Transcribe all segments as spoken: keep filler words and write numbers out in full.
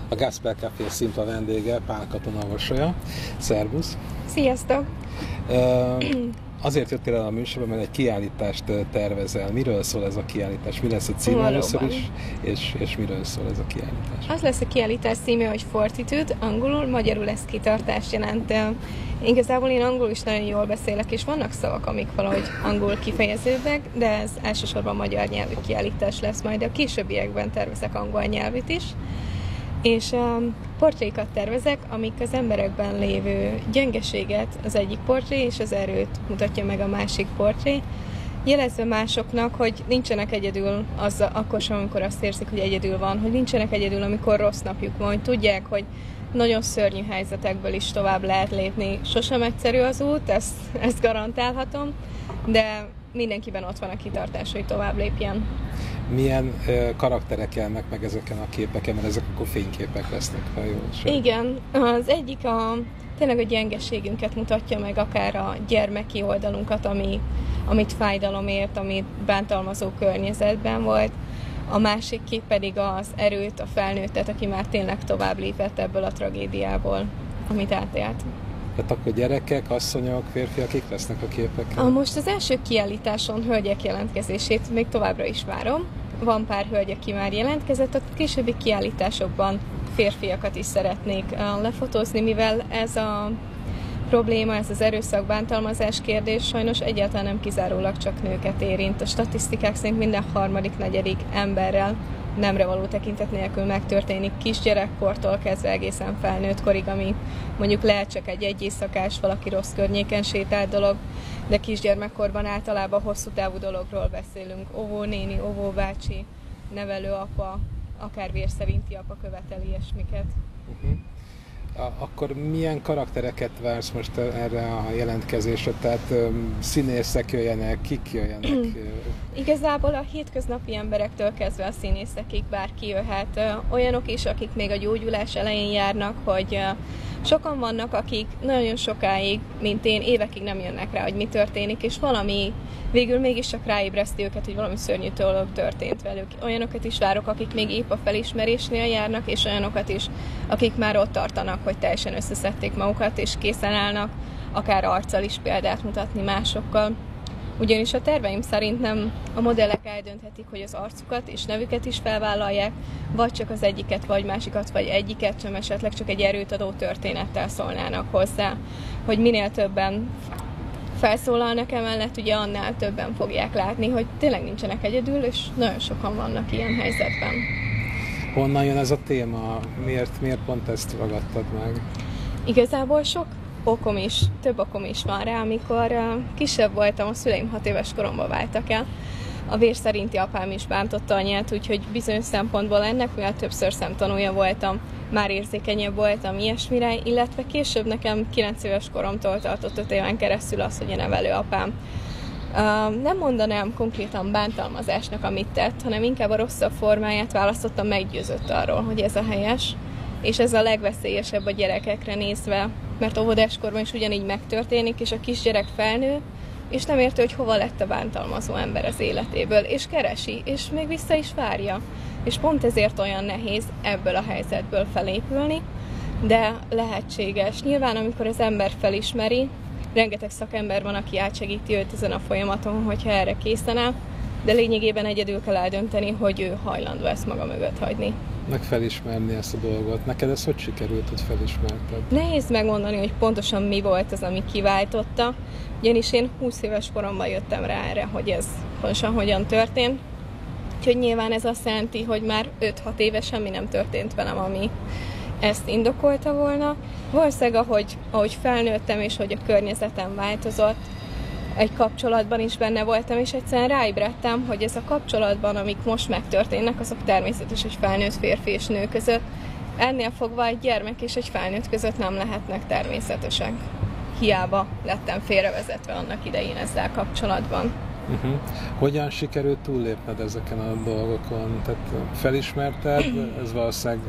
A Gospel Café szimpla vendége Pál Katona Orsolya. Szervusz! Sziasztok! Azért jöttél el a műsorba, mert egy kiállítást tervezel. Miről szól ez a kiállítás? Mi lesz a címe Valóban. először is? És, és miről szól ez a kiállítás? Az lesz a kiállítás címe, hogy Fortitude, angolul, magyarul ez kitartást jelent. Igazából én angolul is nagyon jól beszélek, és vannak szavak, amik valahogy angol kifejeződnek, de ez elsősorban magyar nyelvű kiállítás lesz majd. A későbbiekben tervezek angol nyelvűt is. És um, portrékat tervezek, amik az emberekben lévő gyengeséget, az egyik portré, és az erőt mutatja meg a másik portré, jelezve másoknak, hogy nincsenek egyedül az, akkor sem, amikor azt érzik, hogy egyedül van, hogy nincsenek egyedül, amikor rossz napjuk van, hogy tudják, hogy nagyon szörnyű helyzetekből is tovább lehet lépni. Sosem egyszerű az út, ezt, ezt garantálhatom, de mindenkiben ott van a kitartás, hogy tovább lépjen. Milyen uh, karakterek jelennek meg ezeken a képeken, mert ezek akkor fényképek lesznek, ha jól sem. Igen, az egyik a, tényleg a gyengeségünket mutatja meg, akár a gyermeki oldalunkat, ami, amit fájdalomért, amit bántalmazó környezetben volt. A másik kép pedig az erőt, a felnőttet, aki már tényleg tovább lépett ebből a tragédiából, amit átélt. Tehát akkor gyerekek, asszonyok, férfiak, kik lesznek a képeken? A most az első kiállításon hölgyek jelentkezését még továbbra is várom. Van pár hölgy, aki már jelentkezett, a későbbi kiállításokban férfiakat is szeretnék lefotózni, mivel ez a probléma, ez az erőszak, bántalmazás kérdés sajnos egyáltalán nem kizárólag csak nőket érint. A statisztikák szerint minden harmadik, negyedik emberrel nemre való tekintet nélkül megtörténik kisgyerekkortól kezdve egészen felnőtt korig, ami mondjuk lehet csak egy egy éjszakás, valaki rossz környéken sétált dolog, de kisgyermekkorban általában hosszú távú dologról beszélünk. Óvónéni, óvóbácsi, nevelőapa, akár vér szerinti apa követel ilyesmiket. Uh-huh. Akkor milyen karaktereket vársz most erre a jelentkezésre? Tehát um, színészek jöjjenek, kik jöjjenek? Igazából a hétköznapi emberektől kezdve a színészekig bárki jöhet. Olyanok is, akik még a gyógyulás elején járnak, hogy sokan vannak, akik nagyon sokáig, mint én, évekig nem jönnek rá, hogy mi történik, és valami végül mégiscsak ráébreszti őket, hogy valami szörnyű dolog történt velük. Olyanokat is várok, akik még épp a felismerésnél járnak, és olyanokat is, akik már ott tartanak, hogy teljesen összeszedték magukat, és készen állnak akár arccal is példát mutatni másokkal. Ugyanis a terveim szerint nem a modellek eldönthetik, hogy az arcukat és nevüket is felvállalják, vagy csak az egyiket, vagy másikat, vagy egyiket sem, esetleg csak egy erőt adó történettel szólnának hozzá. Hogy minél többen felszólalnak emellett, ugye annál többen fogják látni, hogy tényleg nincsenek egyedül, és nagyon sokan vannak ilyen helyzetben. Honnan jön ez a téma? Miért, miért pont ezt ragadtad meg? Igazából sok okom is, több okom is van rá. Amikor uh, kisebb voltam, a szüleim hat éves koromban váltak el. A vér szerinti apám is bántotta anyát, úgyhogy bizonyos szempontból ennek, mivel többször szemtanúja voltam, már érzékenyebb voltam ilyesmire, illetve később nekem kilenc éves koromtól tartott öt éven keresztül az, hogy a nevelőapám. Uh, nem mondanám konkrétan bántalmazásnak, amit tett, hanem inkább a rosszabb formáját választottam, meggyőzött arról, hogy ez a helyes, és ez a legveszélyesebb a gyerekekre nézve, mert óvodáskorban is ugyanígy megtörténik, és a kisgyerek felnő, és nem érti, hogy hova lett a bántalmazó ember az életéből, és keresi, és még vissza is várja. És pont ezért olyan nehéz ebből a helyzetből felépülni, de lehetséges. Nyilván, amikor az ember felismeri, rengeteg szakember van, aki átsegíti őt ezen a folyamaton, hogyha erre készen áll, de lényegében egyedül kell eldönteni, hogy ő hajlandó ezt maga mögött hagyni. Meg felismerni ezt a dolgot. Neked ez hogy sikerült, hogy felismerted? Nehéz megmondani, hogy pontosan mi volt az, ami kiváltotta, ugyanis én húsz éves koromban jöttem rá erre, hogy ez pontosan hogyan történt. Úgyhogy nyilván ez azt jelenti, hogy már öt-hat éve semmi nem történt velem, ami ezt indokolta volna. Valószínűleg, ahogy, ahogy felnőttem és hogy a környezetem változott, egy kapcsolatban is benne voltam, és egyszerűen ráébredtem, hogy ez a kapcsolatban, amik most megtörténnek, azok természetes egy felnőtt férfi és nő között. Ennél fogva egy gyermek és egy felnőtt között nem lehetnek természetesek. Hiába lettem félrevezetve annak idején ezzel kapcsolatban. Uh-huh. Hogyan sikerült túllépned ezeken a dolgokon? Tehát felismerted, ez valószínűleg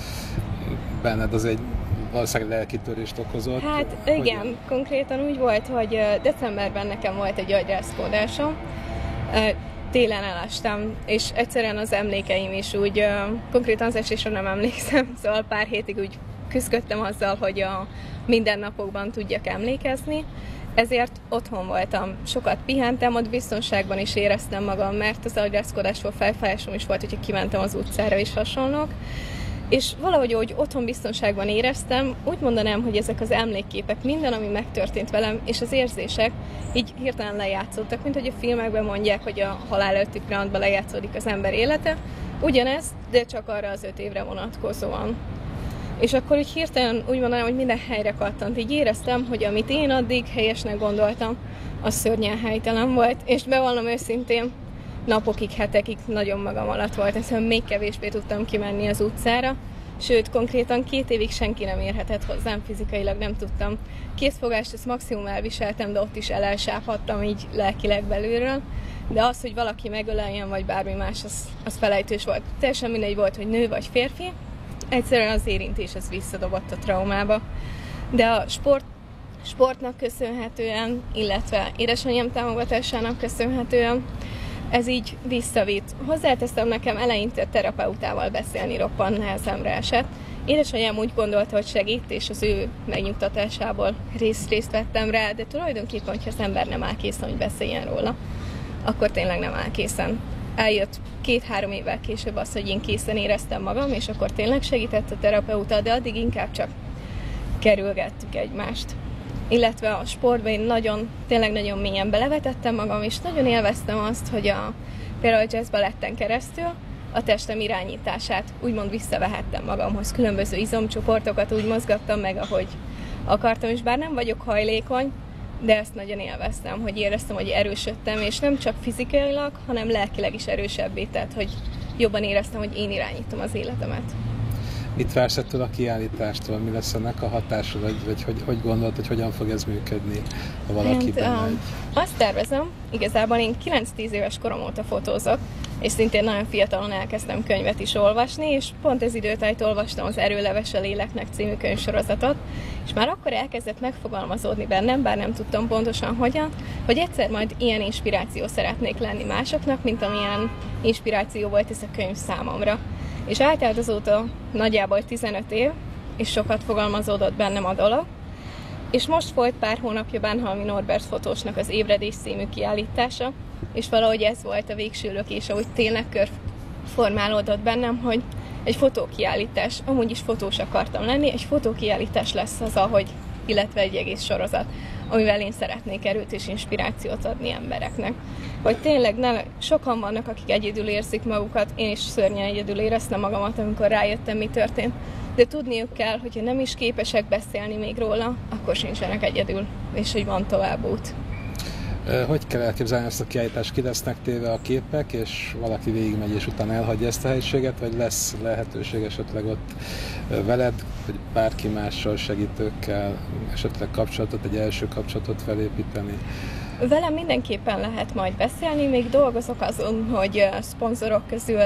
benned az egy valószínűleg lelkitörést okozott. Hát igen, Hogyan? Konkrétan úgy volt, hogy decemberben nekem volt egy agyrázkódásom. télen elestem, és egyszerűen az emlékeim is úgy, uh, konkrétan az esésre nem emlékszem, szóval pár hétig úgy küzdöttem azzal, hogy a mindennapokban tudjak emlékezni, ezért otthon voltam, sokat pihentem, ott biztonságban is éreztem magam, mert az agyrászkodásról felfájásom is volt, hogyha kimentem az utcára és hasonlók. És valahogy, hogy otthon biztonságban éreztem, úgy mondanám, hogy ezek az emlékképek, minden, ami megtörtént velem, és az érzések így hirtelen lejátszódtak, mint hogy a filmekben mondják, hogy a halál előtti pillanatban lejátszódik az ember élete, ugyanez, de csak arra az öt évre vonatkozóan. És akkor így hirtelen úgy mondanám, hogy minden helyre kattant. Így éreztem, hogy amit én addig helyesnek gondoltam, az szörnyen helytelen volt, és bevallom őszintén, napokig, hetekig nagyon magam alatt volt, szóval még kevésbé tudtam kimenni az utcára, sőt, konkrétan két évig senki nem érhetett hozzám, fizikailag nem tudtam. Készfogást ezt maximum elviseltem, de ott is elelsápadtam így lelkileg belülről, de az, hogy valaki megöleljen, vagy bármi más, az, az felejtős volt. Teljesen mindegy volt, hogy nő vagy férfi, egyszerűen az érintés az visszadobott a traumába. De a sport, sportnak köszönhetően, illetve édesanyám támogatásának köszönhetően ez így visszavitt. Hozzáteszem, nekem eleinte terapeutával beszélni roppant nehezemre esett. Édesanyám úgy gondolta, hogy segít, és az ő megnyugtatásából részt, részt vettem rá, de tulajdonképpen, hogyha az ember nem áll készen, hogy beszéljen róla, akkor tényleg nem áll készen. Eljött két-három évvel később az, hogy én készen éreztem magam, és akkor tényleg segített a terapeuta, de addig inkább csak kerülgettük egymást. Illetve a sportban én nagyon, tényleg nagyon mélyen belevetettem magam, és nagyon élveztem azt, hogy a, például a jazz balletten keresztül a testem irányítását úgymond visszavehettem magamhoz. Különböző izomcsoportokat úgy mozgattam meg, ahogy akartam, és bár nem vagyok hajlékony, de ezt nagyon élveztem, hogy éreztem, hogy erősödtem, és nem csak fizikailag, hanem lelkileg is erősebbé tett, hogy jobban éreztem, hogy én irányítom az életemet. Mit vársz ettől a kiállítástól? Mi lesz ennek a hatása, vagy, vagy hogy, hogy gondolod, hogy hogyan fog ez működni, ha valaki benne hát, egy... Azt tervezem, igazából én kilenc-tíz éves korom óta fotózok, és szintén nagyon fiatalon elkezdtem könyvet is olvasni, és pont ez időtájt olvastam az Erőleves a léleknek című könyvsorozatot, és már akkor elkezdett megfogalmazódni bennem, bár nem tudtam pontosan hogyan, hogy egyszer majd ilyen inspiráció szeretnék lenni másoknak, mint amilyen inspiráció volt ez a könyv számomra. És eltelt azóta nagyjából tizenöt év, és sokat fogalmazódott bennem a dolog. És most volt pár hónapja Bánhalmi Norbert fotósnak az Ébredés című kiállítása, és valahogy ez volt a végső lökés, ahogy tényleg körformálódott bennem, hogy egy fotókiállítás, amúgy is fotós akartam lenni, egy fotókiállítás lesz az, ahogy, illetve egy egész sorozat, amivel én szeretnék erőt és inspirációt adni embereknek. Hogy tényleg nem, sokan vannak, akik egyedül érzik magukat, én is szörnyen egyedül éreztem magamat, amikor rájöttem, mi történt. De tudniuk kell, hogyha nem is képesek beszélni még róla, akkor sincsenek egyedül, és hogy van tovább út. Hogy kell elképzelni ezt a kiállítást? Ki lesznek téve a képek, és valaki végigmegy, és utána elhagyja ezt a helyiséget, vagy lesz lehetőség esetleg ott veled, vagy bárki mással, segítőkkel esetleg kapcsolatot, egy első kapcsolatot felépíteni? Velem mindenképpen lehet majd beszélni, még dolgozok azon, hogy szponzorok közül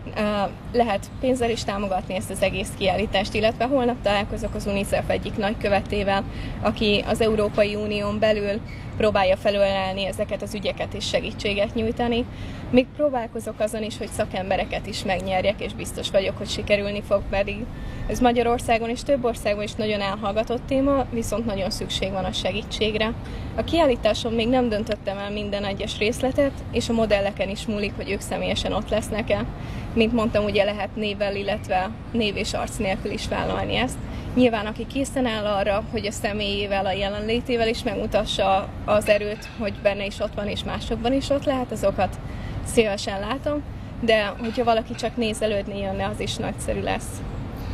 lehet pénzzel is támogatni ezt az egész kiállítást, illetve holnap találkozok az UNICEF egyik nagykövetével, aki az Európai Unión belül próbálja felölelni ezeket az ügyeket és segítséget nyújtani. Még próbálkozok azon is, hogy szakembereket is megnyerjek, és biztos vagyok, hogy sikerülni fog, pedig ez Magyarországon és több országban is nagyon elhallgatott téma, viszont nagyon szükség van a segítségre. A kiállításon még nem döntöttem el minden egyes részletet, és a modelleken is múlik, hogy ők személyesen ott lesznek-e. Mint mondtam, ugye lehet névvel, illetve név és arc nélkül is vállalni ezt. Nyilván, aki készen áll arra, hogy a személyével, a jelenlétével is megmutassa az erőt, hogy benne is ott van, és másokban is ott lehet, azokat szívesen látom, de hogyha valaki csak nézelődni jönne, az is nagyszerű lesz.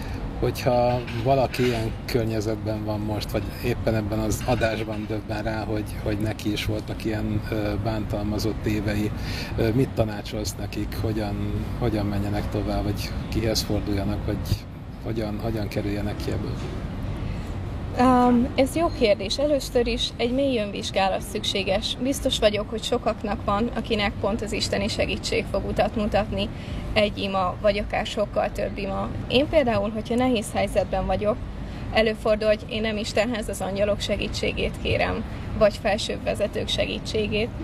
Hogyha valaki ilyen környezetben van most, vagy éppen ebben az adásban döbben rá, hogy, hogy neki is voltak ilyen bántalmazott évei, mit tanácsolsz nekik, hogyan, hogyan menjenek tovább, vagy kihez forduljanak, vagy hogyan, hogyan kerüljenek ki ebből? Um, ez jó kérdés. Először is egy mély önvizsgálat szükséges. Biztos vagyok, hogy sokaknak van, akinek pont az isteni segítség fog utat mutatni, egy ima, vagy akár sokkal több ima. Én például, hogyha nehéz helyzetben vagyok, előfordul, hogy én nem Istenhez az angyalok segítségét kérem, vagy felsőbb vezetők segítségét,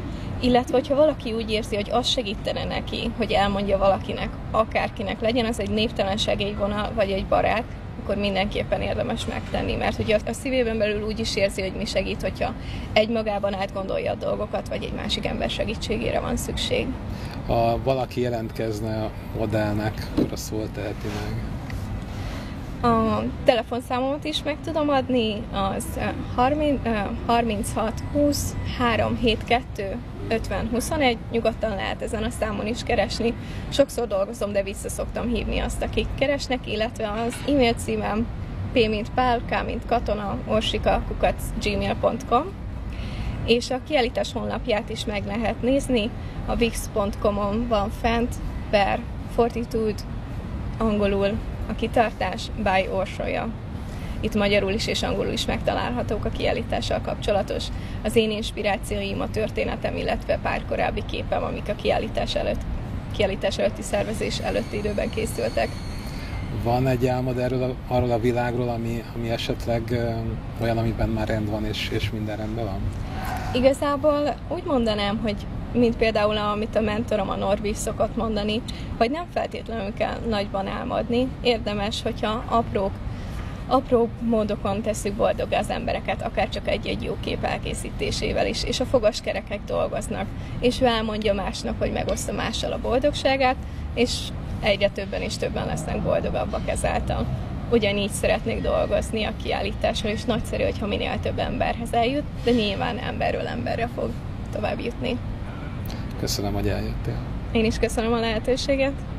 illetve hogyha valaki úgy érzi, hogy az segítene neki, hogy elmondja valakinek, akárkinek, legyen az egy névtelen segélyvonal, vagy egy barát, akkor mindenképpen érdemes megtenni, mert hogy a szívében belül úgy is érzi, hogy mi segít, hogyha egymagában átgondolja a dolgokat, vagy egy másik ember segítségére van szükség. Ha valaki jelentkezne Odellnek, akkor azt hol teheti meg? A telefonszámomat is meg tudom adni, az harminchat húsz háromszázhetvenkettő ötven huszonegy, nyugodtan lehet ezen a számon is keresni. Sokszor dolgozom, de vissza szoktam hívni azt, akik keresnek, illetve az e-mail címem p mint pál, k mint katona, orsika kukac gmail pont com, és a kiállítás honlapját is meg lehet nézni, a wix pont com-on van fent, per Fortitude, angolul a kitartás, by Orsolya. Itt magyarul is és angolul is megtalálhatók a kiállítással kapcsolatos az én inspirációim, a történetem, illetve pár korábbi képem, amik a kiállítás előtt, kiállítás előtti szervezés előtti időben készültek. Van egy álmod erről a, arról a világról, ami, ami esetleg ö, olyan, amiben már rend van, és, és minden rendben van? Igazából úgy mondanám, hogy mint például, amit a mentorom, a Norbi szokott mondani, hogy nem feltétlenül kell nagyban álmodni. Érdemes, hogyha apró, apró módokon tesszük boldogá az embereket, akár csak egy-egy jó kép elkészítésével is, és a fogaskerekek dolgoznak, és ő elmondja másnak, hogy megoszta mással a boldogságát, és egyre többen és többen lesznek boldogabbak ezáltal. Ugyanígy szeretnék dolgozni a kiállításon, és nagyszerű, hogyha minél több emberhez eljut, de nyilván emberről emberre fog tovább jutni. Köszönöm, hogy eljöttél. Én is köszönöm a lehetőséget.